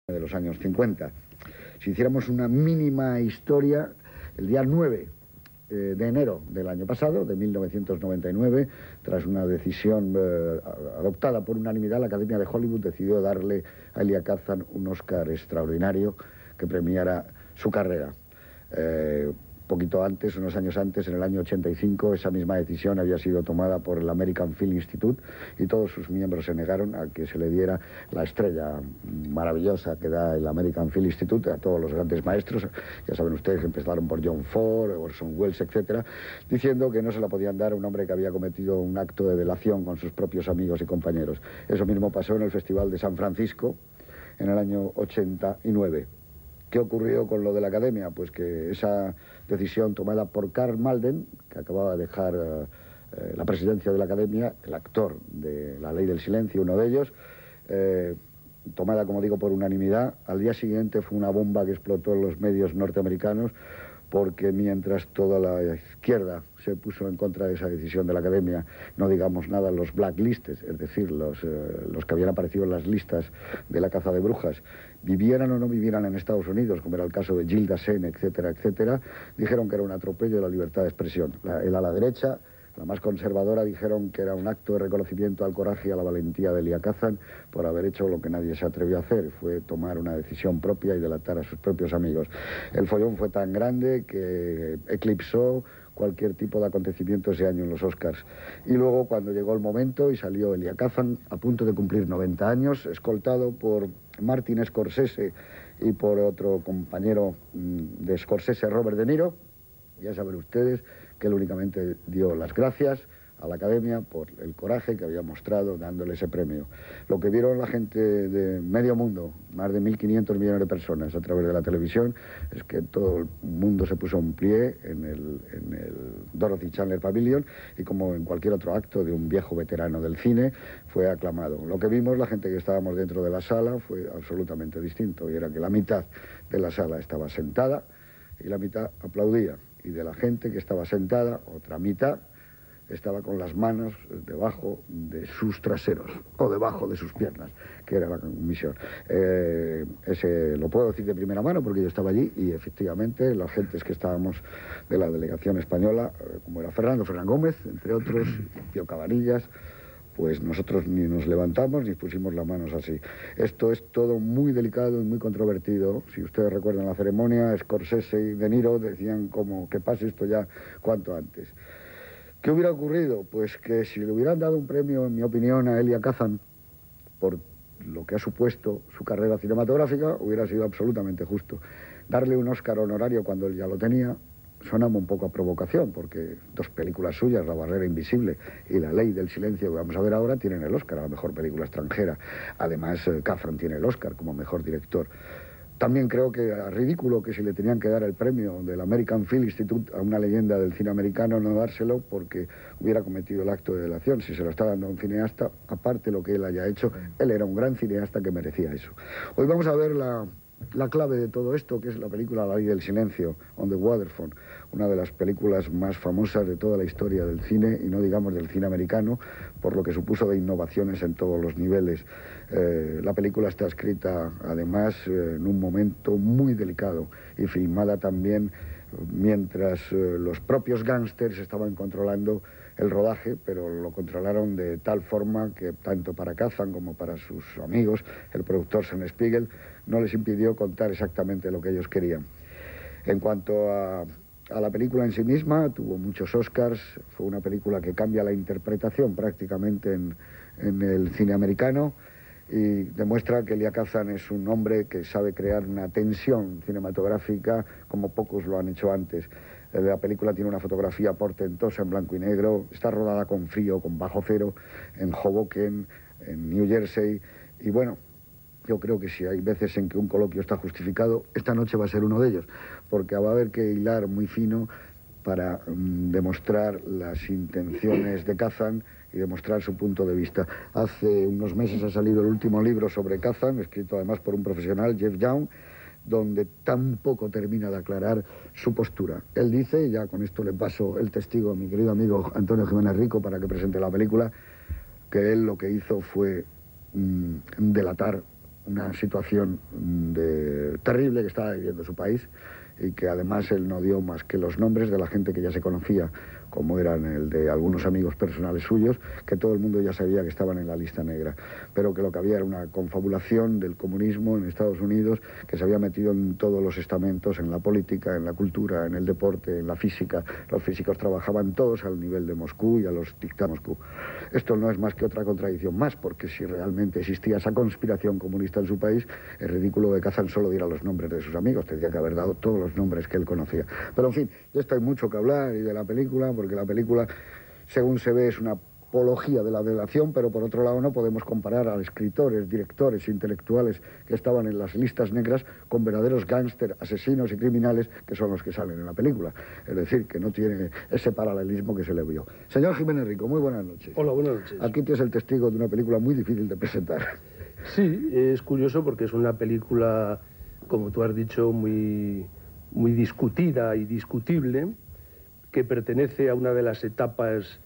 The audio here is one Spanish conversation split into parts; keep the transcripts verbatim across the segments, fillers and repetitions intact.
de los años cincuenta. Si hiciéramos una mínima historia, el día nueve de enero del año pasado, de mil novecientos noventa y nueve, tras una decisión eh, adoptada por unanimidad, la Academia de Hollywood decidió darle a Elia Kazan un Oscar extraordinario que premiara su carrera. Eh, poquito antes, unos años antes, en el año ochenta y cinco, esa misma decisión había sido tomada por el American Film Institute y todos sus miembros se negaron a que se le diera la estrella maravillosa que da el American Film Institute a todos los grandes maestros. Ya saben ustedes que empezaron por John Ford, Orson Welles, etcétera, diciendo que no se la podían dar a un hombre que había cometido un acto de delación con sus propios amigos y compañeros. Eso mismo pasó en el Festival de San Francisco en el año ochenta y nueve. ¿Qué ocurrió con lo de la Academia? Pues que esa decisión tomada por Karl Malden, que acababa de dejar eh, la presidencia de la Academia, el actor de La Ley del Silencio, uno de ellos, eh, tomada, como digo, por unanimidad, al día siguiente fue una bomba que explotó en los medios norteamericanos, porque mientras toda la izquierda se puso en contra de esa decisión de la Academia, no digamos nada, los blacklistes, es decir, los, eh, los que habían aparecido en las listas de la caza de brujas, vivieran o no vivieran en Estados Unidos, como era el caso de Gilda Sen, etcétera, etcétera, dijeron que era un atropello de la libertad de expresión. La, el a la derecha, la más conservadora, dijeron que era un acto de reconocimiento al coraje y a la valentía de Elia Kazan por haber hecho lo que nadie se atrevió a hacer, fue tomar una decisión propia y delatar a sus propios amigos. El follón fue tan grande que eclipsó cualquier tipo de acontecimiento ese año en los Oscars. Y luego, cuando llegó el momento y salió Elia Kazan, a punto de cumplir noventa años, escoltado por Martin Scorsese y por otro compañero de Scorsese, Robert De Niro, ya saben ustedes que él únicamente dio las gracias a la Academia por el coraje que había mostrado dándole ese premio. Lo que vieron la gente de medio mundo, más de mil quinientos millones de personas a través de la televisión, es que todo el mundo se puso en pie en el, en el Dorothy Chandler Pavilion y, como en cualquier otro acto de un viejo veterano del cine, fue aclamado. Lo que vimos, la gente que estábamos dentro de la sala, fue absolutamente distinto, y era que la mitad de la sala estaba sentada y la mitad aplaudía. Y de la gente que estaba sentada, otra mitad estaba con las manos debajo de sus traseros o debajo de sus piernas, que era la misión. Eh, ese lo puedo decir de primera mano porque yo estaba allí y efectivamente las gentes que estábamos de la delegación española, como era Fernando Fernán Gómez, entre otros, Pío Cabanillas, pues nosotros ni nos levantamos ni pusimos las manos así. Esto es todo muy delicado y muy controvertido. Si ustedes recuerdan la ceremonia, Scorsese y De Niro decían como que pase esto ya cuanto antes. ¿Qué hubiera ocurrido? Pues que si le hubieran dado un premio, en mi opinión, a Elia Kazan por lo que ha supuesto su carrera cinematográfica, hubiera sido absolutamente justo. Darle un Oscar honorario cuando él ya lo tenía sonaba un poco a provocación, porque dos películas suyas, La Barrera Invisible y La Ley del Silencio, que vamos a ver ahora, tienen el Oscar a la mejor película extranjera. Además, eh, Kazan tiene el Oscar como mejor director. También creo que era ridículo que si le tenían que dar el premio del American Film Institute a una leyenda del cine americano, no dárselo porque hubiera cometido el acto de delación. Si se lo está dando a un cineasta, aparte de lo que él haya hecho, él era un gran cineasta que merecía eso. Hoy vamos a ver la, la clave de todo esto, que es la película La Ley del Silencio, On the Waterfront, una de las películas más famosas de toda la historia del cine, y no digamos del cine americano, por lo que supuso de innovaciones en todos los niveles. Eh, la película está escrita, además, eh, en un momento muy delicado y filmada también mientras eh, los propios gángsters estaban controlando el rodaje, pero lo controlaron de tal forma que tanto para Kazan como para sus amigos, el productor Sean Spiegel, no les impidió contar exactamente lo que ellos querían. En cuanto a, a la película en sí misma, tuvo muchos Oscars, fue una película que cambia la interpretación prácticamente en, en el cine americano, y demuestra que Elia Kazan es un hombre que sabe crear una tensión cinematográfica como pocos lo han hecho antes. La película tiene una fotografía portentosa en blanco y negro, está rodada con frío, con bajo cero, en Hoboken, en New Jersey, y bueno, yo creo que si hay veces en que un coloquio está justificado, esta noche va a ser uno de ellos, porque va a haber que hilar muy fino para um, demostrar las intenciones de Kazan y demostrar su punto de vista. Hace unos meses ha salido el último libro sobre Kazan, escrito además por un profesional, Jeff Young, donde tampoco termina de aclarar su postura. Él dice, y ya con esto le paso el testigo a mi querido amigo Antonio Jiménez Rico para que presente la película, que él lo que hizo fue mmm, delatar una situación de, terrible que estaba viviendo su país, y que además él no dio más que los nombres de la gente que ya se conocía, como eran el de algunos amigos personales suyos, que todo el mundo ya sabía que estaban en la lista negra, pero que lo que había era una confabulación del comunismo en Estados Unidos, que se había metido en todos los estamentos, en la política, en la cultura, en el deporte, en la física. Los físicos trabajaban todos al nivel de Moscú y a los dictados de Moscú. Esto no es más que otra contradicción más, porque si realmente existía esa conspiración comunista en su país, es ridículo que Kazan solo diera los nombres de sus amigos, tendría que haber dado todos los nombres que él conocía. Pero en fin, de esto hay mucho que hablar, y de la película, porque la película, según se ve, es una apología de la delación, pero por otro lado no podemos comparar a escritores, directores, intelectuales que estaban en las listas negras con verdaderos gángster, asesinos y criminales que son los que salen en la película. Es decir, que no tiene ese paralelismo que se le vio. Señor Jiménez Rico, muy buenas noches. Hola, buenas noches. Aquí tienes el testigo de una película muy difícil de presentar. Sí, es curioso porque es una película, como tú has dicho, muy, muy discutida y discutible, que pertenece a una de las etapas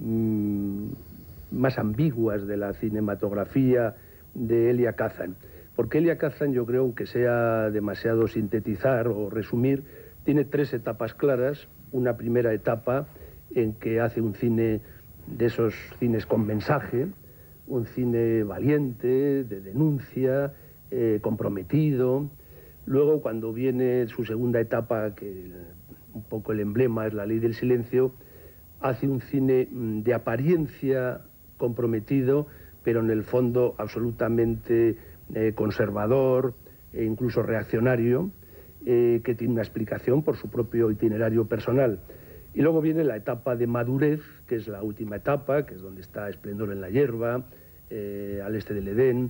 mmm, más ambiguas de la cinematografía de Elia Kazan. Porque Elia Kazan, yo creo, aunque sea demasiado sintetizar o resumir, tiene tres etapas claras. Una primera etapa en que hace un cine de esos cines con mensaje, un cine valiente, de denuncia, eh, comprometido. Luego, cuando viene su segunda etapa, que un poco el emblema es La Ley del Silencio, hace un cine de apariencia comprometido, pero en el fondo absolutamente eh, conservador e incluso reaccionario, eh, que tiene una explicación por su propio itinerario personal. Y luego viene la etapa de madurez, que es la última etapa, que es donde está Esplendor en la hierba, eh, Al este del Edén,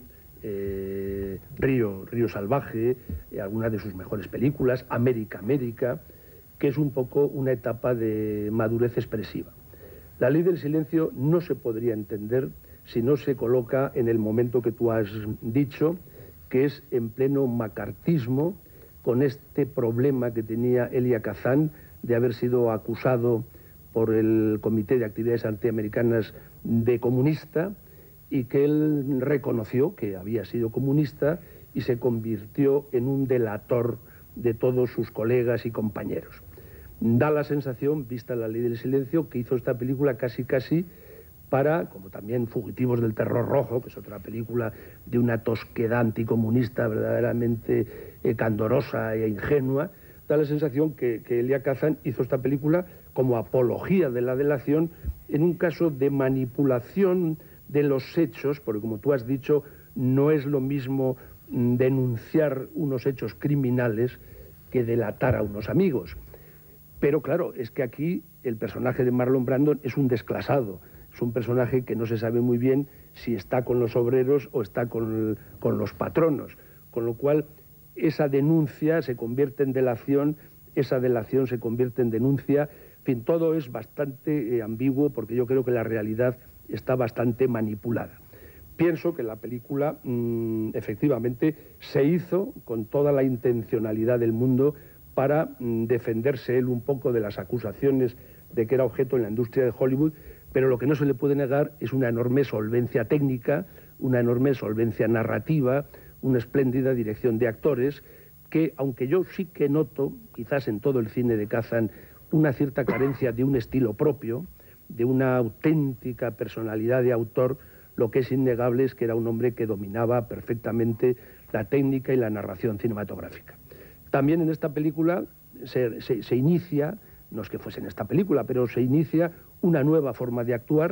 eh, Río, Río Salvaje, eh, algunas de sus mejores películas, América, América, que es un poco una etapa de madurez expresiva. La Ley del Silencio no se podría entender si no se coloca en el momento que tú has dicho, que es en pleno macartismo, con este problema que tenía Elia Kazan de haber sido acusado por el Comité de Actividades Antiamericanas de comunista, y que él reconoció que había sido comunista y se convirtió en un delator de todos sus colegas y compañeros. Da la sensación, vista La Ley del Silencio, que hizo esta película casi casi para, como también Fugitivos del Terror Rojo, que es otra película de una tosquedad anticomunista verdaderamente eh, candorosa e ingenua, da la sensación que, que Elia Kazan hizo esta película como apología de la delación en un caso de manipulación de los hechos, porque como tú has dicho, no es lo mismo denunciar unos hechos criminales que delatar a unos amigos. Pero claro, es que aquí el personaje de Marlon Brando es un desclasado, es un personaje que no se sabe muy bien si está con los obreros o está con, con los patronos, con lo cual esa denuncia se convierte en delación, esa delación se convierte en denuncia, en fin, todo es bastante eh, ambiguo, porque yo creo que la realidad está bastante manipulada. Pienso que la película mmm, efectivamente se hizo con toda la intencionalidad del mundo para mmm, defenderse él un poco de las acusaciones de que era objeto en la industria de Hollywood, pero lo que no se le puede negar es una enorme solvencia técnica, una enorme solvencia narrativa, una espléndida dirección de actores, que aunque yo sí que noto, quizás en todo el cine de Kazan, una cierta carencia de un estilo propio, de una auténtica personalidad de autor, lo que es innegable es que era un hombre que dominaba perfectamente la técnica y la narración cinematográfica. También en esta película se, se, se inicia, no es que fuese en esta película, pero se inicia una nueva forma de actuar.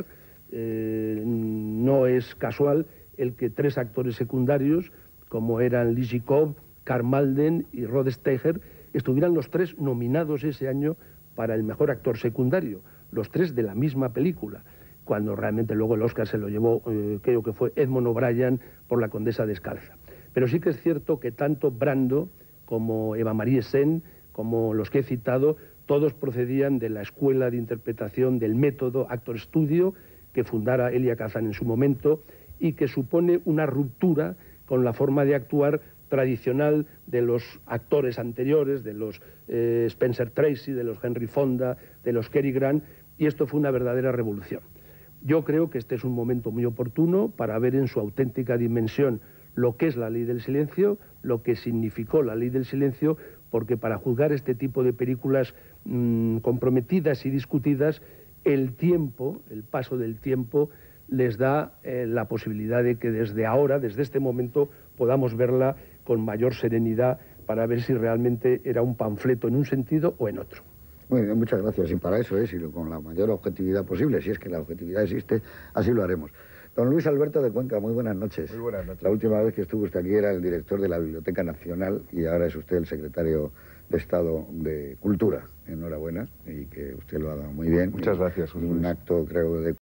Eh, no es casual el que tres actores secundarios, como eran Lizzie Cobb, Karl Malden y Rod Steiger, estuvieran los tres nominados ese año para el mejor actor secundario, los tres de la misma película, cuando realmente luego el Oscar se lo llevó, eh, creo que fue Edmond O'Brien por La Condesa Descalza. Pero sí que es cierto que tanto Brando como Eva Marie Sen, como los que he citado, todos procedían de la escuela de interpretación del método Actor Studio que fundara Elia Kazan en su momento, y que supone una ruptura con la forma de actuar tradicional de los actores anteriores, de los eh, Spencer Tracy, de los Henry Fonda, de los Cary Grant, y esto fue una verdadera revolución. Yo creo que este es un momento muy oportuno para ver en su auténtica dimensión lo que es la ley del silencio, lo que significó la ley del silencio, porque para juzgar este tipo de películas mmm, comprometidas y discutidas, el tiempo, el paso del tiempo, les da eh, la posibilidad de que desde ahora, desde este momento, podamos verla con mayor serenidad para ver si realmente era un panfleto en un sentido o en otro. Muy bien, muchas gracias. Y para eso es, y con la mayor objetividad posible, si es que la objetividad existe, así lo haremos. Don Luis Alberto de Cuenca, muy buenas noches. Muy buenas noches. La última vez que estuvo usted aquí era el director de la Biblioteca Nacional y ahora es usted el secretario de Estado de Cultura. Enhorabuena y que usted lo haga muy bien. Muchas gracias, Un acto, creo, de